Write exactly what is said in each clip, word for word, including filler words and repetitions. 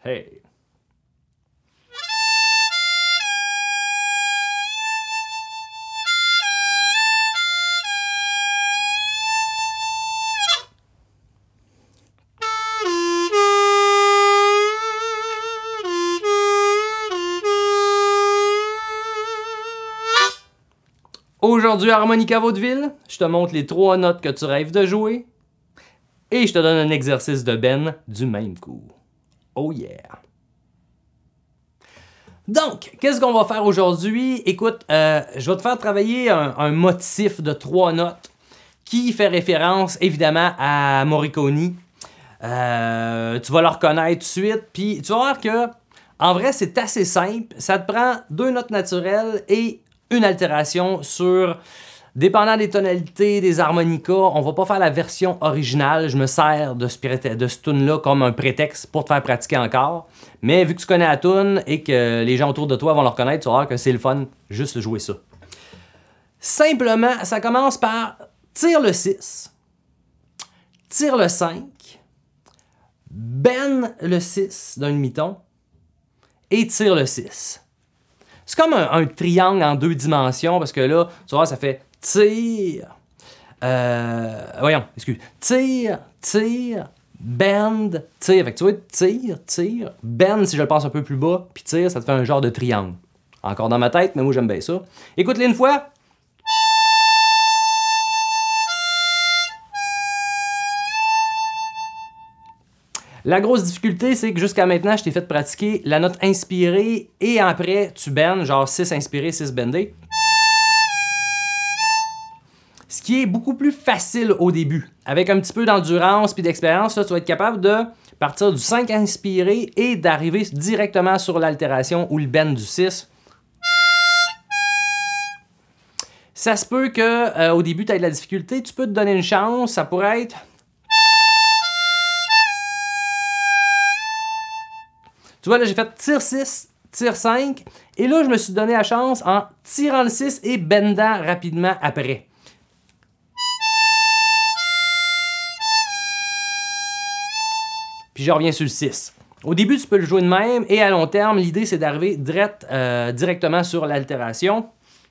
Hey! Aujourd'hui, Harmonica Vaudeville, je te montre les trois notes que tu rêves de jouer et je te donne un exercice de Ben du même coup. Oh yeah! Donc, qu'est-ce qu'on va faire aujourd'hui? Écoute, euh, je vais te faire travailler un, un motif de trois notes qui fait référence évidemment à Morricone. Euh, tu vas le reconnaître tout de suite, puis tu vas voir que en vrai, c'est assez simple. Ça te prend deux notes naturelles et une altération sur, dépendant des tonalités, des harmonicas. On va pas faire la version originale. Je me sers de ce, de ce tune-là comme un prétexte pour te faire pratiquer encore. Mais vu que tu connais la tune et que les gens autour de toi vont le reconnaître, tu vas voir que c'est le fun juste de jouer ça. Simplement, ça commence par tire le six, tire le cinq, bend le six d'un demi-ton et tire le six. C'est comme un, un triangle en deux dimensions parce que là, tu vois, ça fait tire, euh, voyons, excuse, tire, tire, bend, tire. Fait que tu vois, tire, tire, bend si je le passe un peu plus bas, puis tire, ça te fait un genre de triangle. Encore dans ma tête, mais moi j'aime bien ça. Écoute-les une fois. La grosse difficulté, c'est que jusqu'à maintenant, je t'ai fait pratiquer la note inspirée et après, tu bendes, genre six inspiré, six bendé. Ce qui est beaucoup plus facile au début. Avec un petit peu d'endurance puis d'expérience, tu vas être capable de partir du cinq inspiré et d'arriver directement sur l'altération ou le bend du six. Ça se peut que euh, au début, tu aies de la difficulté. Tu peux te donner une chance. Ça pourrait être... Tu vois, là, j'ai fait tire six, tire cinq, et là, je me suis donné la chance en tirant le six et bendant rapidement après. Puis je reviens sur le six. Au début, tu peux le jouer de même, et à long terme, l'idée, c'est d'arriver direct, euh, directement sur l'altération.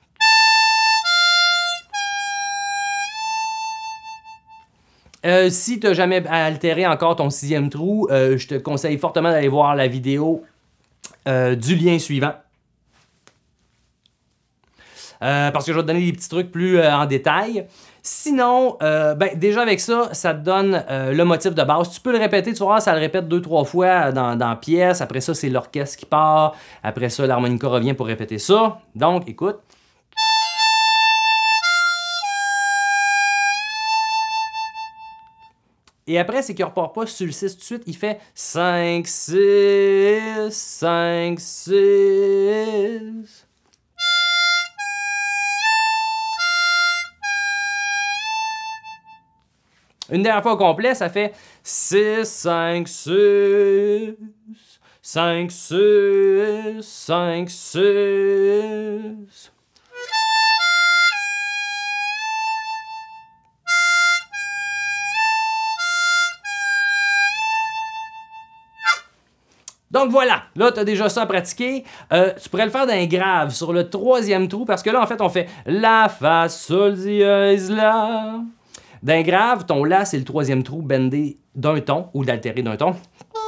Euh, si tu n'as jamais altéré encore ton sixième trou, euh, je te conseille fortement d'aller voir la vidéo euh, du lien suivant. Euh, parce que je vais te donner des petits trucs plus euh, en détail. Sinon, euh, ben, déjà avec ça, ça te donne euh, le motif de base. Tu peux le répéter, tu vas voir, ça le répète deux, trois fois dans, dans la pièce. Après ça, c'est l'orchestre qui part. Après ça, l'harmonica revient pour répéter ça. Donc, écoute. Et après, c'est qu'il ne repart pas sur le six tout de suite. Il fait cinq, six, cinq, six. Une dernière fois au complet, ça fait six, cinq, six, cinq, six, cinq, six. Donc voilà, là tu as déjà ça à pratiquer. Euh, tu pourrais le faire d'un grave sur le troisième trou parce que là en fait on fait la fa sol dièse la. D'un grave, ton la c'est le troisième trou bendé d'un ton ou d'altéré d'un ton.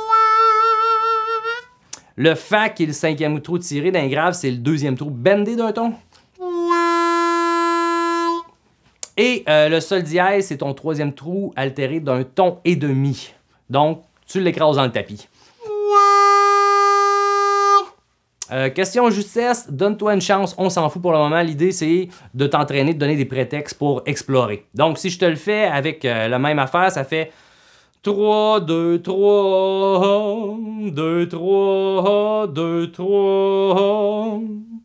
Le fa qui est le cinquième trou tiré d'un grave c'est le deuxième trou bendé d'un ton. Et euh, le sol dièse c'est ton troisième trou altéré d'un ton et demi. Donc tu l'écrases dans le tapis. Euh, question justesse, donne-toi une chance, on s'en fout pour le moment. L'idée, c'est de t'entraîner, de donner des prétextes pour explorer. Donc, si je te le fais avec euh, la même affaire, ça fait trois, deux, trois, deux, trois, deux, trois.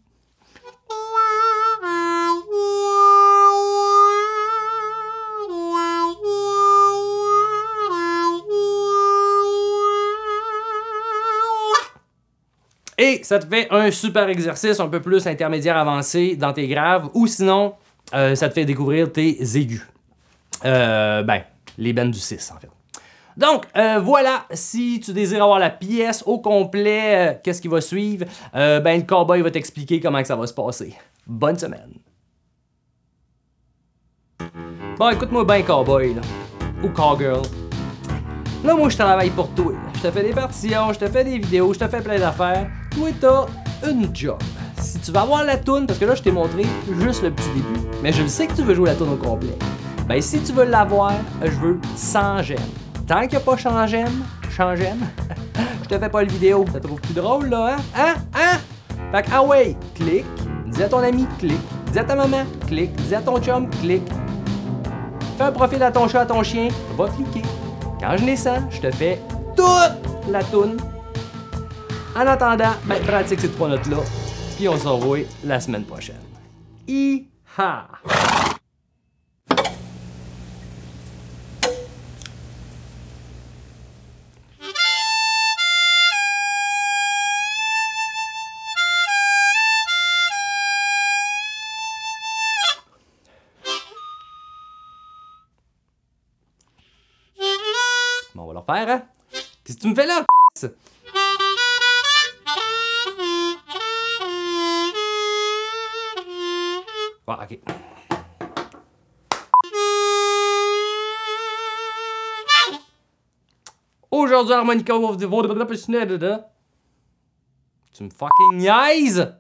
Et ça te fait un super exercice un peu plus intermédiaire avancé dans tes graves ou sinon, euh, ça te fait découvrir tes aigus. Euh, ben, les bennes du six en fait. Donc, euh, voilà, si tu désires avoir la pièce au complet, euh, qu'est-ce qui va suivre, euh, ben le cowboy va t'expliquer comment que ça va se passer. Bonne semaine. Bon, écoute-moi bien, cowboy, là. Ou cowgirl. Là, moi, je travaille pour toi. Je te fais des partitions, je te fais des vidéos, je te fais plein d'affaires. Toi, t'as une job. Si tu veux avoir la toune, parce que là, je t'ai montré juste le petit début, mais je le sais que tu veux jouer la toune au complet. Ben, si tu veux l'avoir, je veux cent gemmes. Tant qu'il n'y a pas cent gemmes, cent gemmes, je te fais pas le vidéo. Ça te trouve plus drôle, là, hein? Hein? Hein? Fait que, ah ouais, clique. Dis à ton ami, clique. Dis à ta maman, clique. Dis à ton chum, clique. Fais un profil à ton chat, à ton chien, va cliquer. Quand je les sens, je te fais toute la toune. En attendant, ben, pratique ces trois notes-là, puis on se revoit la semaine prochaine. I-ha! Bon, on va le refaire, hein? Qu'est-ce que tu me fais là, c***? Ouais, ok. Aujourd'hui, harmonica of the... Tu me fucking niaises!